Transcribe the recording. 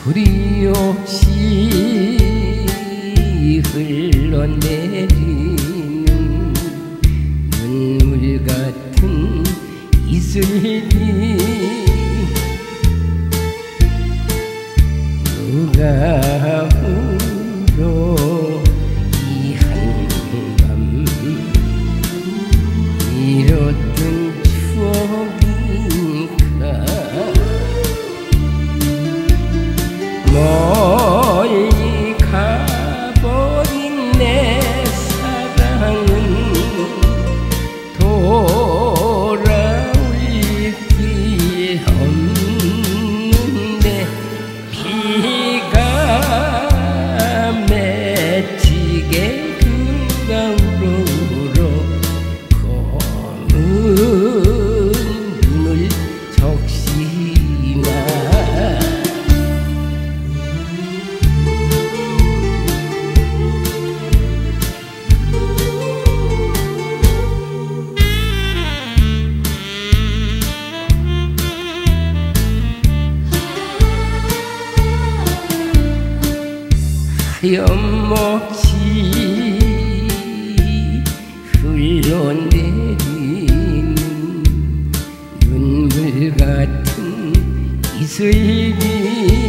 불이 없이 흘러내리는 눈물 같은 이슬비 누가 울어 이 한밤 잃었던 추억인가 멀리 가버린 내 사랑은 돌아올 길 없는데 비가 맺히게 그가울어 검은 눈을 적시나 하염없이 흘러내리는 눈물 같은 이슬비